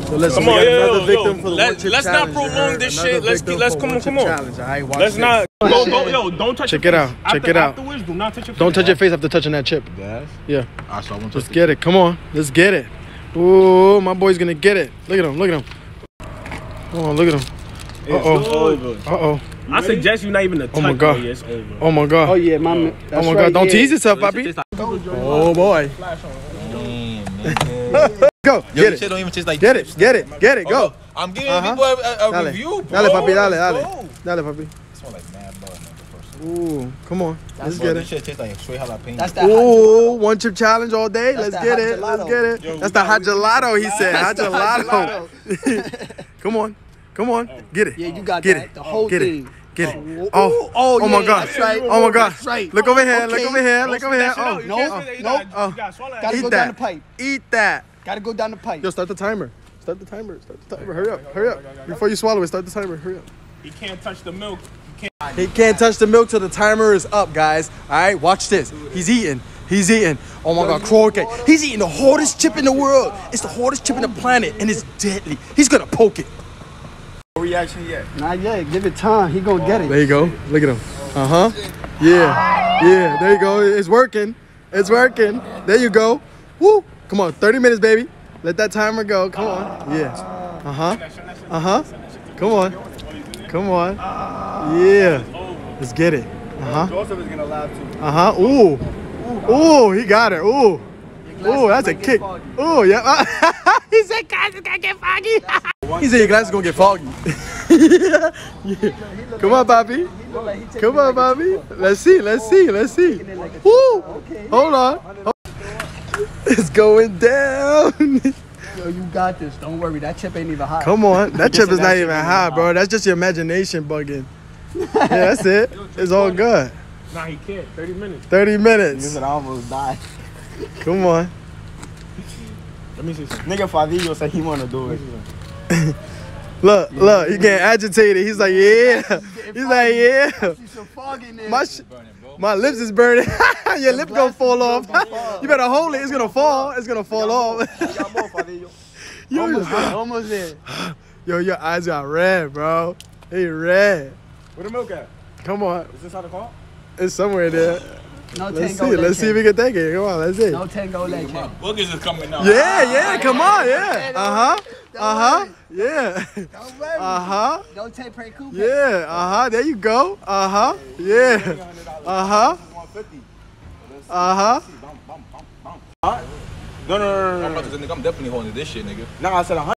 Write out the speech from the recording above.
So listen, come on, another victim for the one chip let's challenge. not prolong this shit. Let's come on. Challenge, all right? Watch Let's this. not. Don't touch. Check it out. Check it out. Afterwards, do not touch your face. Don't touch your face after touching that chip. Yes. Yeah. I saw one. Let's get it. Come on. Let's get it. Ooh, my boy's gonna get it. Look at him. Look at him. Oh, look at him. Uh-oh. I suggest you not even to touch. Oh my God. It's over. Oh my God. Oh yeah, my. Oh my God. Don't tease yourself, papi. Oh boy. Go. Get it. Shit don't even taste like Get it. Get it. Get it. Go. I'm giving people a review, bro. Dale, papi. Dale. Dale, papi. Smell like mad butter, man. Ooh, come on. Let's get This it. shit tastes like straight jalapeno. That's that. Ooh, one chip challenge all day. Let's that get hot it. Let's gelato. get it. Yo, That's the hot gelato, he said. Hot gelato. Come on. Come on. Get it. Yeah, you got Get that. it. The whole Get thing. it. Get it. Oh, Oh my yeah, God. that's right. Oh my God. That's right. Look over here. Look Okay. over here. Look over here. Oh, Nope. Gotta Eat go down the that. pipe. Eat that. Gotta go down the pipe. Yo, start the timer. Start the timer. Start the timer. Hurry up. Hurry up. Before you swallow it, start the timer. Hurry up. He can't touch the milk. He can't touch the milk till the timer is up, guys. All right, watch this. He's eating. He's eating. Oh my God, croquet. He's eating the hardest chip in the world. It's the hardest chip in the planet, and it's deadly. He's gonna poke it. No reaction yet. Not yet. Give it time. He gonna get it. There you go. Look at him. Yeah. Yeah. There you go. It's working. It's working. There you go. Woo. Come on. 30 minutes, baby. Let that timer go. Come on. Yeah. Come on. Come on. Yeah. Let's get it. Joseph is gonna laugh too. Ooh. Ooh, he got it. Ooh. Ooh, that's a kick. Ooh, yeah. He said, guys, it's gonna get foggy. He said, your glass is gonna get foggy. Yeah. Come on, Bobby. Come on, Bobby. Let's see. Let's see. Let's see. Woo. Hold on. It's going down. Yo, you got this. Don't worry. That chip ain't even hot. Come on. That chip is not even hot, bro. That's just your imagination bugging. Yeah, that's it. It's all good. Nah, he can't. 30 minutes. 30 minutes. I almost died. Come on. Let me see. Nigga Favillo said he wanna do it. Look, he getting agitated. He's like, yeah. He's like, yeah. Some fog in there. My lips is burning. Your lip gonna fall off. You better hold it. It's gonna fall. It's gonna fall off. Almost there. Yo, your eyes got red, bro. They red. Where the milk at? Come on. Is this how to call? It's somewhere there. No Let's tango see. Let's see if we can take it. Come on. Let's see. No tango leche. Boogers is coming out. Yeah. Come on. Yeah. Yeah. No tank pre coupe. Yeah. There you go. Yeah. No. I'm definitely holding this shit, nigga. Nah, I said 100.